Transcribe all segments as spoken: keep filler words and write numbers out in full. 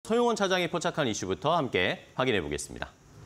서용원 차장이 포착한 이슈부터 함께 확인해 보겠습니다.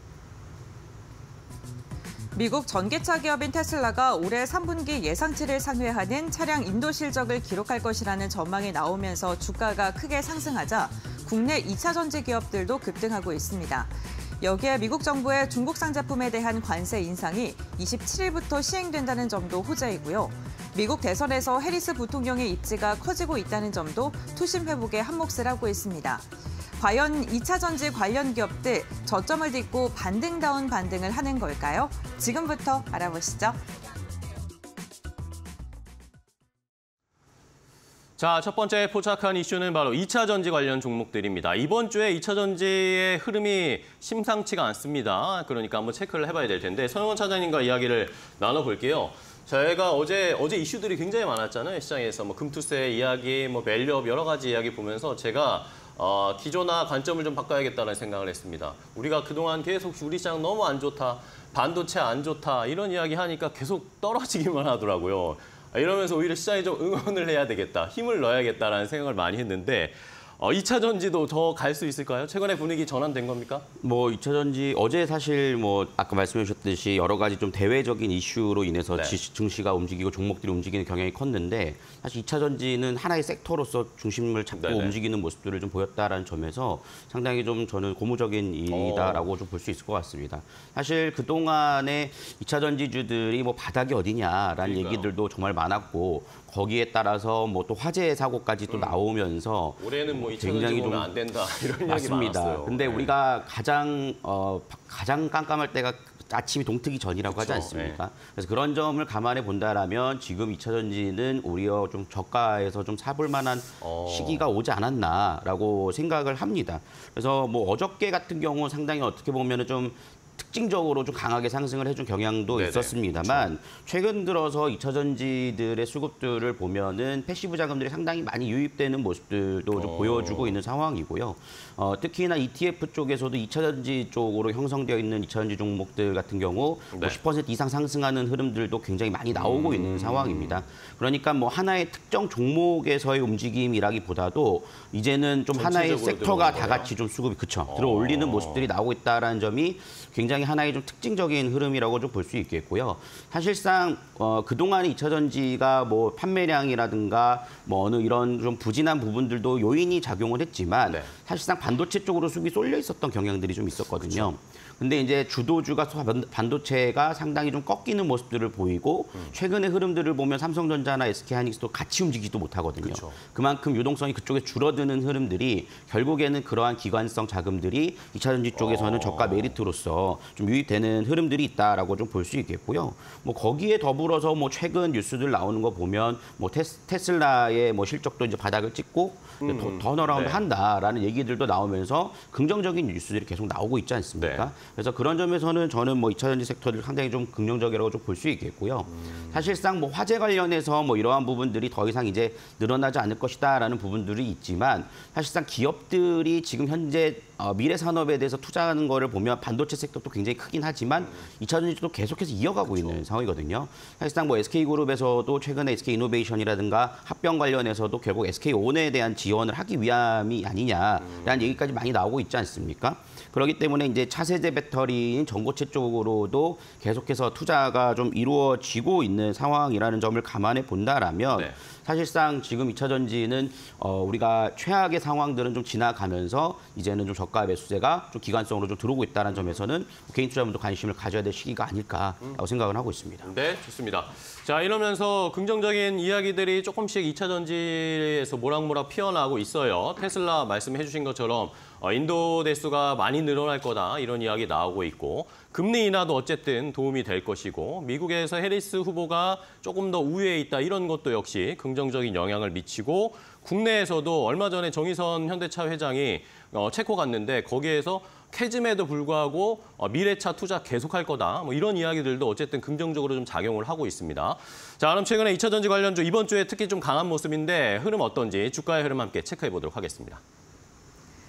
미국 전기차 기업인 테슬라가 올해 삼 분기 예상치를 상회하는 차량 인도 실적을 기록할 것이라는 전망이 나오면서 주가가 크게 상승하자 국내 이 차 전지 기업들도 급등하고 있습니다. 여기에 미국 정부의 중국산 제품에 대한 관세 인상이 이십칠 일부터 시행된다는 점도 호재이고요. 미국 대선에서 해리스 부통령의 입지가 커지고 있다는 점도 투심 회복에 한몫을 하고 있습니다. 과연 이 차 전지 관련 기업들 저점을 딛고 반등다운 반등을 하는 걸까요? 지금부터 알아보시죠. 자, 첫 번째 포착한 이슈는 바로 이 차 전지 관련 종목들입니다. 이번 주에 이 차 전지의 흐름이 심상치가 않습니다. 그러니까 한번 체크를 해봐야 될 텐데 서용원 차장님과 이야기를 나눠볼게요. 저희가 어제 어제 이슈들이 굉장히 많았잖아요. 시장에서 뭐 금투세 이야기, 뭐 밸류업 여러 가지 이야기 보면서 제가 어, 기조나 관점을 좀 바꿔야겠다는 생각을 했습니다. 우리가 그동안 계속 우리 시장 너무 안 좋다, 반도체 안 좋다 이런 이야기 하니까 계속 떨어지기만 하더라고요. 이러면서 오히려 시장에 좀 응원을 해야 되겠다, 힘을 넣어야겠다라는 생각을 많이 했는데 어, 이 차 전지도 더 갈 수 있을까요? 최근에 분위기 전환된 겁니까? 뭐 이 차 전지 어제 사실 뭐 아까 말씀해 주셨듯이 여러 가지 좀 대외적인 이슈로 인해서 네. 증시가 움직이고 종목들이 움직이는 경향이 컸는데 사실 이 차 전지는 하나의 섹터로서 중심을 잡고 네네. 움직이는 모습들을 좀 보였다라는 점에서 상당히 좀 저는 고무적인 일이다라고 좀 볼 수 있을 것 같습니다. 사실 그동안에 이 차 전지주들이 뭐 바닥이 어디냐라는 그러니까요. 얘기들도 정말 많았고 거기에 따라서 뭐 또 화재 사고까지 또 음. 나오면서 올해는 뭐 이 차 전지 보면 안 된다 이런 이야기 맞습니다. 많았어요. 근데 네. 우리가 가장 어, 가장 깜깜할 때가 아침이 동트기 전이라고 그쵸, 하지 않습니까? 네. 그래서 그런 점을 감안해 본다라면 지금 이 차 전지는 오히려 좀 저가에서 좀 사볼 만한 어. 시기가 오지 않았나라고 생각을 합니다. 그래서 뭐 어저께 같은 경우 상당히 어떻게 보면은 좀 특징적으로 좀 강하게 상승을 해준 경향도 네네. 있었습니다만 그렇죠. 최근 들어서 이 차 전지들의 수급들을 보면은 패시브 자금들이 상당히 많이 유입되는 모습들도 좀 어. 보여주고 있는 상황이고요. 어, 특히나 이티에프 쪽에서도 이 차 전지 쪽으로 형성되어 있는 이 차 전지 종목들 같은 경우 네. 뭐 십 퍼센트 이상 상승하는 흐름들도 굉장히 많이 나오고 음. 있는 상황입니다. 그러니까 뭐 하나의 특정 종목에서의 움직임이라기보다도 이제는 좀 하나의 전체적으로 섹터가 들어오는 다 거예요? 같이 좀 수급이 그쵸 어. 들어 올리는 모습들이 나오고 있다라는 점이 굉장히 하나의 좀 특징적인 흐름이라고 좀 볼 수 있겠고요. 사실상 어, 그동안 이 차 전지가 뭐 판매량이라든가 뭐 어느 이런 좀 부진한 부분들도 요인이 작용을 했지만 네. 사실상 반도체 쪽으로 수급이 쏠려 있었던 경향들이 좀 있었거든요. 그쵸. 근데 이제 주도주가 반도체가 상당히 좀 꺾이는 모습들을 보이고 음. 최근의 흐름들을 보면 삼성전자나 에스케이하이닉스도 같이 움직이지도 못하거든요. 그쵸. 그만큼 유동성이 그쪽에 줄어드는 흐름들이 결국에는 그러한 기관성 자금들이 이 차 전지 쪽에서는 어. 저가 메리트로서 좀 유입되는 흐름들이 있다라고 좀 볼 수 있겠고요. 뭐 거기에 더불어서 뭐 최근 뉴스들 나오는 거 보면 뭐 테스, 테슬라의 뭐 실적도 이제 바닥을 찍고 음. 턴어라운드 네. 한다라는 얘기들도 나오면서 긍정적인 뉴스들이 계속 나오고 있지 않습니까? 네. 그래서 그런 점에서는 저는 뭐 이 차 전지 섹터를 상당히 좀 긍정적이라고 좀 볼 수 있겠고요. 음. 사실상 뭐 화재 관련해서 뭐 이러한 부분들이 더 이상 이제 늘어나지 않을 것이다라는 부분들이 있지만 사실상 기업들이 지금 현재 어, 미래 산업에 대해서 투자하는 거를 보면 반도체 섹터도 굉장히 크긴 하지만 음. 이 차 전지도 계속해서 이어가고 그렇죠. 있는 상황이거든요. 사실상 뭐 에스케이그룹에서도 최근에 에스케이이노베이션이라든가 합병 관련해서도 결국 에스케이온에 대한 지원을 하기 위함이 아니냐라는 음. 얘기까지 많이 나오고 있지 않습니까? 그렇기 때문에 이제 차세대 배터리인 전고체 쪽으로도 계속해서 투자가 좀 이루어지고 있는 상황이라는 점을 감안해 본다라면 네. 사실상 지금 이 차 전지는 어, 우리가 최악의 상황들은 좀 지나가면서 이제는 좀 저가 매수세가 좀 기관성으로 좀 들어오고 있다는 점에서는 개인 투자분도 관심을 가져야 될 시기가 아닐까라고 생각을 하고 있습니다. 네, 좋습니다. 자, 이러면서 긍정적인 이야기들이 조금씩 이 차 전지에서 모락모락 피어나고 있어요. 테슬라 말씀해 주신 것처럼 어, 인도 대수가 많이 늘어날 거다 이런 이야기 나오고 있고 금리 인하도 어쨌든 도움이 될 것이고 미국에서 해리스 후보가 조금 더 우위에 있다 이런 것도 역시 긍정적인 영향을 미치고 국내에서도 얼마 전에 정의선 현대차 회장이 어, 체코 갔는데 거기에서 캐즘에도 불구하고 어, 미래차 투자 계속할 거다 뭐 이런 이야기들도 어쨌든 긍정적으로 좀 작용을 하고 있습니다. 자, 그럼 최근에 이 차 전지 관련주 이번 주에 특히 좀 강한 모습인데 흐름 어떤지 주가의 흐름 함께 체크해 보도록 하겠습니다.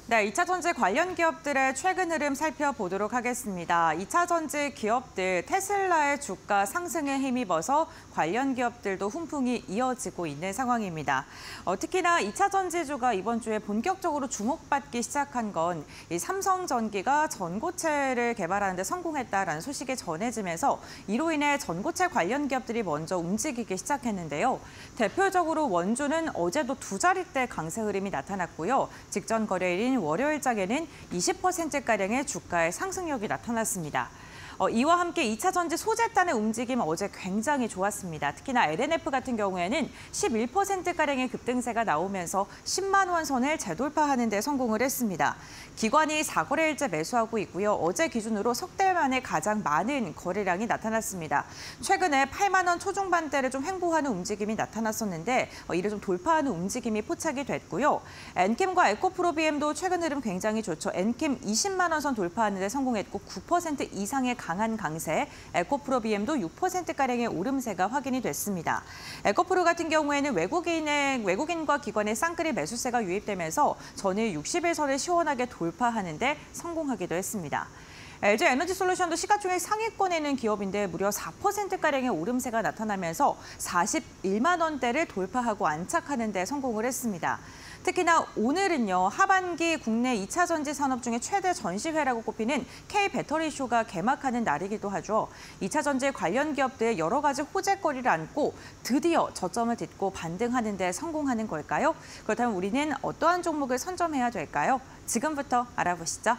네, 이차 전지 관련 기업들의 최근 흐름 살펴보도록 하겠습니다. 이차 전지 기업들 테슬라의 주가 상승에 힘입어서 관련 기업들도 훈풍이 이어지고 있는 상황입니다. 어, 특히나 이차 전지주가 이번 주에 본격적으로 주목받기 시작한 건 이 삼성전기가 전고체를 개발하는 데 성공했다라는 소식이 전해지면서 이로 인해 전고체 관련 기업들이 먼저 움직이기 시작했는데요. 대표적으로 원주는 어제도 두 자릿대 강세 흐름이 나타났고요. 직전 거래일인 월요일장에는 이십 퍼센트가량의 주가의 상승력이 나타났습니다. 어, 이와 함께 이차 전지 소재단의 움직임 어제 굉장히 좋았습니다. 특히나 엘엔에프 같은 경우에는 십일 퍼센트가량의 급등세가 나오면서 십만 원 선을 재돌파하는 데 성공을 했습니다. 기관이 사 거래일째 매수하고 있고요. 어제 기준으로 석 달 만에 가장 많은 거래량이 나타났습니다. 최근에 팔만 원 초중반대를 좀 횡보하는 움직임이 나타났었는데 어, 이를 좀 돌파하는 움직임이 포착이 됐고요. 엔캠과 에코프로비엠도 최근 흐름 굉장히 좋죠. 엔캠 이십만 원 선 돌파하는 데 성공했고 구 퍼센트 이상의 강한 강세, 에코프로비엠도 육 퍼센트가량의 오름세가 확인이 됐습니다. 에코프로 같은 경우에는 외국인의, 외국인과 기관의 쌍끌이 매수세가 유입되면서 전일 육십 일 선을 시원하게 돌파하는 데 성공하기도 했습니다. 엘지에너지솔루션도 시가총액 상위권에 있는 기업인데 무려 사 퍼센트가량의 오름세가 나타나면서 사십일만 원대를 돌파하고 안착하는 데 성공을 했습니다. 특히나 오늘은요, 하반기 국내 이차 전지 산업 중에 최대 전시회라고 꼽히는 K-배터리쇼가 개막하는 날이기도 하죠. 이차 전지 관련 기업들의 여러 가지 호재거리를 안고 드디어 저점을 딛고 반등하는 데 성공하는 걸까요? 그렇다면 우리는 어떠한 종목을 선점해야 될까요? 지금부터 알아보시죠.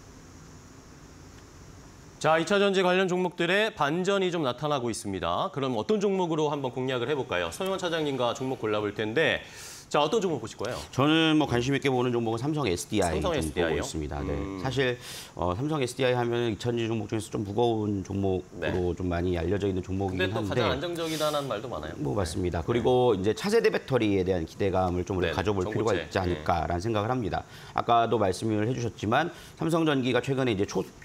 자, 이차 전지 관련 종목들의 반전이 좀 나타나고 있습니다. 그럼 어떤 종목으로 한번 공략을 해볼까요? 손영원 차장님과 종목 골라볼 텐데 자, 어떤 종목 보실 거예요? 저는 뭐 관심 있게 보는 종목은 삼성 에스디아이 삼성 좀 에스디아이 요? 보고 있습니다. 네. 음. 사실 어, 삼성 에스디아이 하면 이차 전지 종목 중에서 좀 무거운 종목으로 네. 좀 많이 알려져 있는 종목이긴 근데 또 한데 가장 안정적이다는 말도 많아요. 뭐 맞습니다. 그리고 이제 차세대 배터리에 대한 기대감을 좀 우리가 네, 가져볼 전고체. 필요가 있지 않을까라는 생각을 합니다. 아까도 말씀을 해주셨지만 삼성전기가 최근에 이제 초,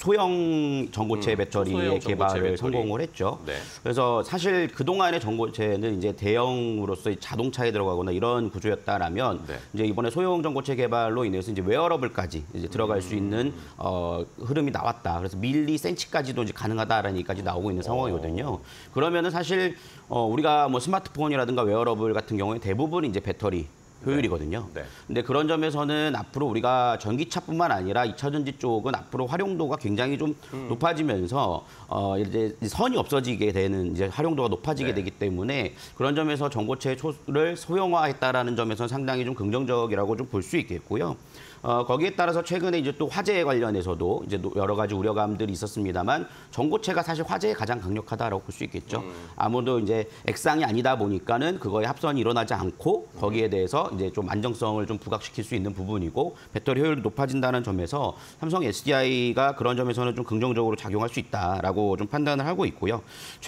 소형 전고체 음, 배터리의 초소형 전고체 개발을 배터리. 성공을 했죠. 네. 그래서 사실 그 동안의 전고체는 이제 대형으로서 자동차에 들어가거나 이런 구조였다라면 네. 이제 이번에 소형 전고체 개발로 인해서 이제 웨어러블까지 이제 들어갈 수 있는 어, 흐름이 나왔다. 그래서 밀리센치까지도 이제 가능하다라는 얘기까지 나오고 있는 상황이거든요. 그러면은 사실 어, 우리가 뭐 스마트폰이라든가 웨어러블 같은 경우에 대부분 이제 배터리 효율이거든요. 네. 근데 그런 점에서는 앞으로 우리가 전기차뿐만 아니라 이차 전지 쪽은 앞으로 활용도가 굉장히 좀 음. 높아지면서 어 이제 선이 없어지게 되는 이제 활용도가 높아지게 네. 되기 때문에 그런 점에서 전고체 초를 소형화했다라는 점에서는 상당히 좀 긍정적이라고 좀 볼 수 있겠고요. 어, 거기에 따라서 최근에 이제 또 화재 관련해서도 이제 여러 가지 우려감들이 있었습니다만 전고체가 사실 화재에 가장 강력하다라고 볼 수 있겠죠. 음. 아무도 이제 액상이 아니다 보니까는 그거에 합선이 일어나지 않고 거기에 대해서 이제 좀 안정성을 좀 부각시킬 수 있는 부분이고 배터리 효율도 높아진다는 점에서 삼성 에스디아이가 그런 점에서는 좀 긍정적으로 작용할 수 있다라고 좀 판단을 하고 있고요.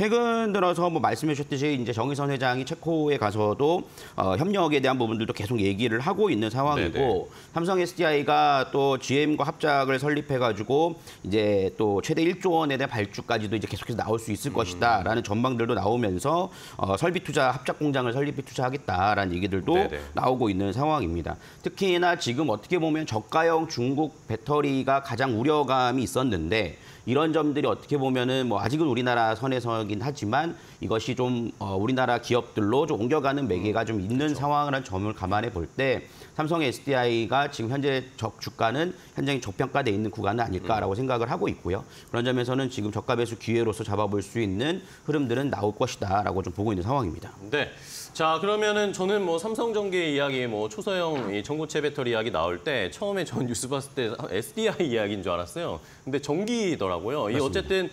최근 들어서 뭐 말씀해 주셨듯이 이제 정의선 회장이 체코에 가서도 어, 협력에 대한 부분들도 계속 얘기를 하고 있는 상황이고 네네. 삼성 에스디아이 에스디아이가 또 지엠과 합작을 설립해가지고 이제 또 최대 일조 원에 대한 발주까지도 이제 계속해서 나올 수 있을 음. 것이다라는 전망들도 나오면서 어, 설비 투자 합작 공장을 설립해 투자하겠다라는 얘기들도 네네. 나오고 있는 상황입니다. 특히나 지금 어떻게 보면 저가형 중국 배터리가 가장 우려감이 있었는데 이런 점들이 어떻게 보면은 뭐 아직은 우리나라 선에서긴 하지만 이것이 좀 어, 우리나라 기업들로 좀 옮겨가는 매개가 좀 있는 그렇죠. 상황이라는 점을 감안해 볼 때 삼성 에스디아이가 지금 현재 적 주가는 현재 저평가돼 있는 구간은 아닐까라고 음. 생각을 하고 있고요. 그런 점에서는 지금 저가 배수 기회로서 잡아볼 수 있는 흐름들은 나올 것이다라고 좀 보고 있는 상황입니다. 네. 자, 그러면은 저는 뭐 삼성전기 이야기, 뭐 초소형 이 전고체 배터리 이야기 나올 때 처음에 전 뉴스 봤을 때 에스디아이 이야기인 줄 알았어요. 근데 전기더라고요. 이 어쨌든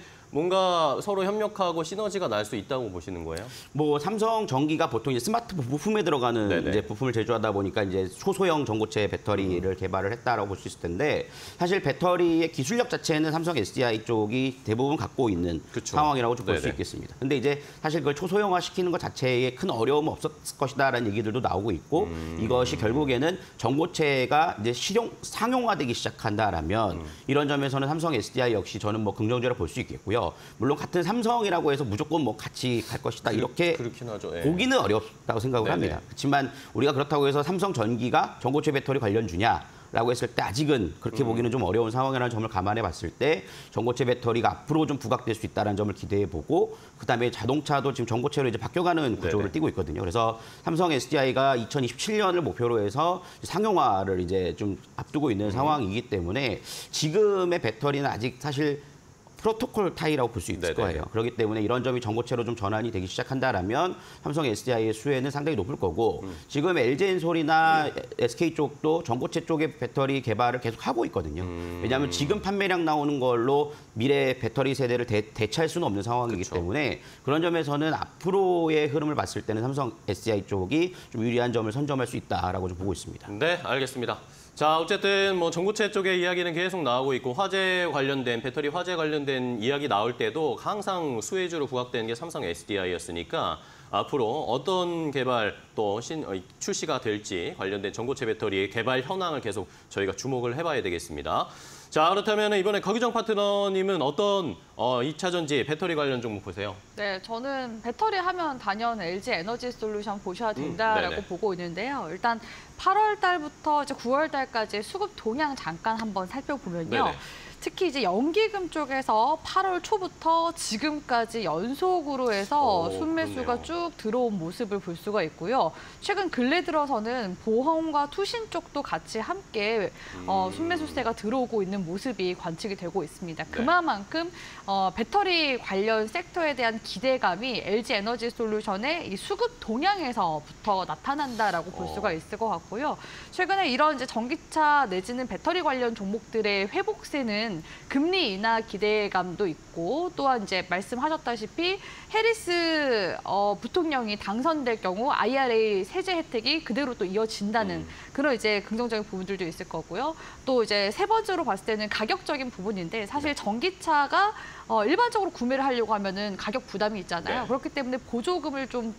뭔가 서로 협력하고 시너지가 날 수 있다고 보시는 거예요? 뭐 삼성 전기가 보통 이제 스마트 부품에 들어가는 네네. 이제 부품을 제조하다 보니까 이제 초소형 전고체 배터리를 음. 개발을 했다라고 볼 수 있을 텐데 사실 배터리의 기술력 자체는 삼성 에스디아이 쪽이 대부분 갖고 있는 그쵸. 상황이라고 좀 볼 수 있겠습니다. 근데 이제 사실 그걸 초소형화 시키는 것 자체에 큰 어려움은 없었을 것이다라는 얘기들도 나오고 있고 음. 이것이 결국에는 전고체가 이제 실용 상용화되기 시작한다라면 음. 이런 점에서는 삼성 에스디아이 역시 저는 뭐 긍정적으로 볼 수 있겠고요. 물론 같은 삼성이라고 해서 무조건 뭐 같이 갈 것이다 이렇게 그렇긴 하죠. 예. 보기는 어렵다고 생각을 네네. 합니다. 그렇지만 우리가 그렇다고 해서 삼성전기가 전고체 배터리 관련주냐? 라고 했을 때 아직은 그렇게 음. 보기는 좀 어려운 상황이라는 점을 감안해 봤을 때 전고체 배터리가 앞으로 좀 부각될 수 있다는 점을 기대해 보고 그다음에 자동차도 지금 전고체로 이제 바뀌어가는 구조를 네네. 띠고 있거든요. 그래서 삼성 에스디아이가 이천이십칠 년을 목표로 해서 상용화를 이제 좀 앞두고 있는 음. 상황이기 때문에 지금의 배터리는 아직 사실 프로토콜 타이라고 볼 수 있을 네네. 거예요. 그렇기 때문에 이런 점이 전고체로 좀 전환이 되기 시작한다라면 삼성 에스디아이의 수혜는 상당히 높을 거고 음. 지금 엘지엔솔이나 에스케이 쪽도 전고체 쪽의 배터리 개발을 계속 하고 있거든요. 음. 왜냐하면 지금 판매량 나오는 걸로 미래 배터리 세대를 대, 대체할 수는 없는 상황이기 그쵸. 때문에 그런 점에서는 앞으로의 흐름을 봤을 때는 삼성 에스디아이 쪽이 좀 유리한 점을 선점할 수 있다라고 좀 보고 있습니다. 네, 알겠습니다. 자, 어쨌든 뭐 전고체 쪽의 이야기는 계속 나오고 있고 화재 관련된 배터리 화재 관련된 이야기 나올 때도 항상 수혜주로 부각되는 게 삼성 에스디아이였으니까 앞으로 어떤 개발 또 신, 어, 출시가 될지 관련된 전고체 배터리의 개발 현황을 계속 저희가 주목을 해봐야 되겠습니다. 자, 그렇다면 이번에 거기정 파트너님은 어떤 어, 이 차 전지 배터리 관련 종목 보세요? 네, 저는 배터리 하면 단연 엘지 에너지 솔루션 보셔야 음, 된다라고 네네. 보고 있는데요. 일단 팔월 달부터 이제 구월 달까지 수급 동향 잠깐 한번 살펴보면요. 네네. 특히 이제 연기금 쪽에서 팔월 초부터 지금까지 연속으로 해서 오, 순매수가 그렇네요. 쭉 들어온 모습을 볼 수가 있고요. 최근 근래 들어서는 보험과 투신 쪽도 같이 함께 어, 음. 순매수세가 들어오고 있는 모습이 관측이 되고 있습니다. 네. 그만큼 어, 배터리 관련 섹터에 대한 기대감이 엘지 에너지 솔루션의 이 수급 동향에서부터 나타난다라고 볼 수가 어. 있을 것 같고요. 최근에 이런 이제 전기차 내지는 배터리 관련 종목들의 회복세는 금리 인하 기대감도 있고 또한 이제 말씀하셨다시피 해리스 어, 부통령이 당선될 경우 아이알에이 세제 혜택이 그대로 또 이어진다는 음. 그런 이제 긍정적인 부분들도 있을 거고요. 또 이제 세 번째로 봤을 때는 가격적인 부분인데 사실 전기차가 어, 일반적으로 구매를 하려고 하면은 가격 부담이 있잖아요. 네. 그렇기 때문에 보조금을 좀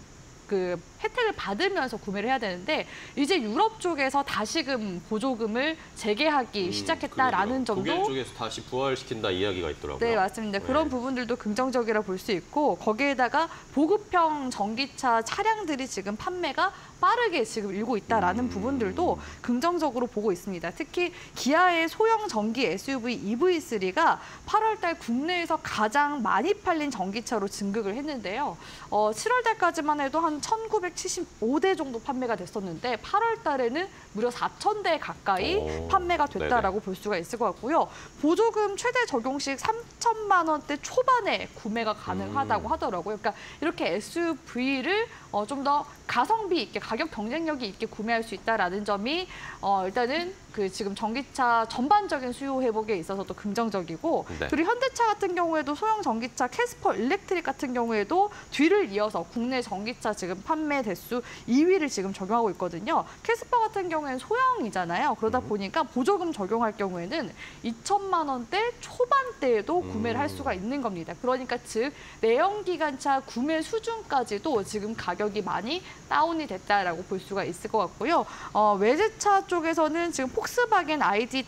그 혜택을 받으면서 구매를 해야 되는데 이제 유럽 쪽에서 다시금 보조금을 재개하기 음, 시작했다라는 그러게요. 독일 점도 쪽에서 다시 부활시킨다 이야기가 있더라고요. 네, 맞습니다. 네. 그런 부분들도 긍정적이라 볼 수 있고 거기에다가 보급형 전기차 차량들이 지금 판매가 빠르게 지금 일고 있다라는 음. 부분들도 긍정적으로 보고 있습니다. 특히 기아의 소형 전기 에스유브이 이브이 쓰리가 팔월 달 국내에서 가장 많이 팔린 전기차로 진급을 했는데요. 어, 칠월 달까지만 해도 한 천구백칠십오 대 정도 판매가 됐었는데 팔월 달에는 무려 사천 대 가까이 오. 판매가 됐다라고 볼 수가 있을 것 같고요. 보조금 최대 적용식 삼천만 원대 초반에 구매가 가능하다고 음. 하더라고요. 그러니까 이렇게 에스유브이를 어, 좀 더 가성비 있게 가격 경쟁력이 있게 구매할 수 있다라는 점이 어, 일단은 그 지금 전기차 전반적인 수요 회복에 있어서도 긍정적이고 네. 그리고 현대차 같은 경우에도 소형 전기차 캐스퍼 일렉트릭 같은 경우에도 뒤를 이어서 국내 전기차 지금 판매 대수 이 위를 지금 적용하고 있거든요. 캐스퍼 같은 경우에는 소형이잖아요. 그러다 음. 보니까 보조금 적용할 경우에는 이천만 원대 초반대에도 구매를 할 음. 수가 있는 겁니다. 그러니까 즉 내연기관차 구매 수준까지도 지금 가격이 많이 다운이 됐다라고 볼 수가 있을 것 같고요. 어, 외제차 쪽에서는 지금 폭스바겐 아이디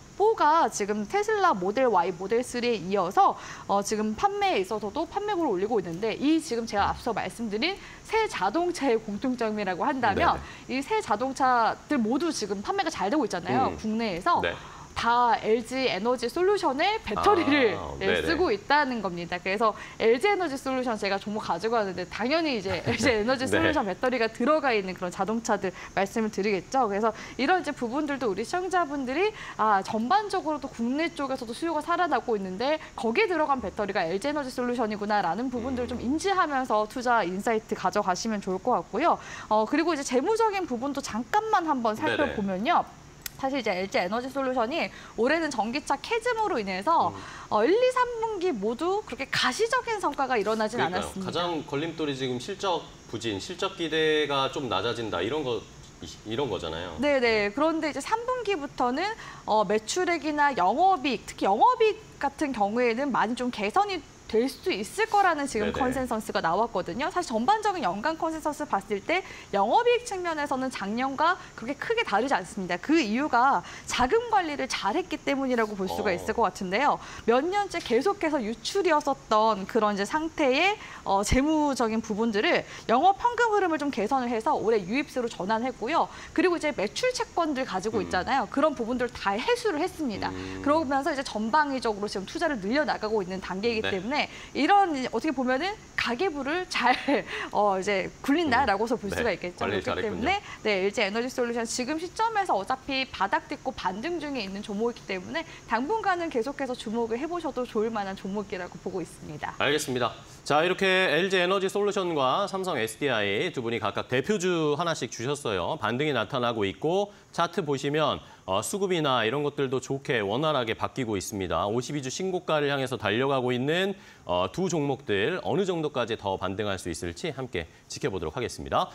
사가 지금 테슬라 모델 Y, 모델 쓰리에 이어서 어, 지금 판매에 있어서도 판매고를 올리고 있는데 이 지금 제가 앞서 말씀드린 새 자동차의 공통점이라고 한다면 이 새 자동차들 모두 지금 판매가 잘 되고 있잖아요. 음. 국내에서. 네. 다 엘지 에너지 솔루션의 배터리를 아, 예, 네네. 쓰고 있다는 겁니다. 그래서 엘지 에너지 솔루션 제가 종목 가지고 왔는데 당연히 이제 엘지 에너지 네. 솔루션 배터리가 들어가 있는 그런 자동차들 말씀을 드리겠죠. 그래서 이런 이제 부분들도 우리 시청자분들이 아 전반적으로도 국내 쪽에서도 수요가 살아나고 있는데 거기에 들어간 배터리가 엘지 에너지 솔루션이구나라는 부분들을 좀 인지하면서 투자 인사이트 가져가시면 좋을 것 같고요. 어 그리고 이제 재무적인 부분도 잠깐만 한번 살펴보면요. 사실 이제 엘지 에너지 솔루션이 올해는 전기차 캐즘으로 인해서 음. 어, 일, 이, 삼 분기 모두 그렇게 가시적인 성과가 일어나진 그러니까요. 않았습니다. 가장 걸림돌이 지금 실적 부진, 실적 기대가 좀 낮아진다 이런 거 이런 거잖아요. 네네. 그런데 이제 삼 분기부터는 어, 매출액이나 영업이익, 특히 영업이익 같은 경우에는 많이 좀 개선이 될 수 있을 거라는 지금 네네. 컨센서스가 나왔거든요. 사실 전반적인 연간 컨센서스 봤을 때 영업이익 측면에서는 작년과 그렇게 크게 다르지 않습니다. 그 이유가 자금 관리를 잘했기 때문이라고 볼 수가 어. 있을 것 같은데요. 몇 년째 계속해서 유출이었었던 그런 이제 상태의 어, 재무적인 부분들을 영업 현금 흐름을 좀 개선을 해서 올해 유입수로 전환했고요. 그리고 이제 매출 채권들 가지고 있잖아요. 그런 부분들을 다 해소를 했습니다. 음. 그러면서 이제 전방위적으로 지금 투자를 늘려나가고 있는 단계이기 네. 때문에 이런 이제 어떻게 보면은 가계부를 잘 어, 이제 굴린다라고서 볼 네. 수가 있겠죠. 관리를 그렇기 잘했군요. 때문에 네, 엘지 에너지 솔루션 지금 시점에서 어차피 바닥 딛고 반등 중에 있는 종목이기 때문에 당분간은 계속해서 주목을 해보셔도 좋을 만한 종목이라고 보고 있습니다. 알겠습니다. 자, 이렇게 엘지 에너지 솔루션과 삼성 에스디아이 두 분이 각각 대표주 하나씩 주셨어요. 반등이 나타나고 있고 차트 보시면 어, 수급이나 이런 것들도 좋게 원활하게 바뀌고 있습니다. 오십이 주 신고가를 향해서 달려가고 있는 어, 두 종목들 어느 정도까지 더 반등할 수 있을지 함께 지켜보도록 하겠습니다.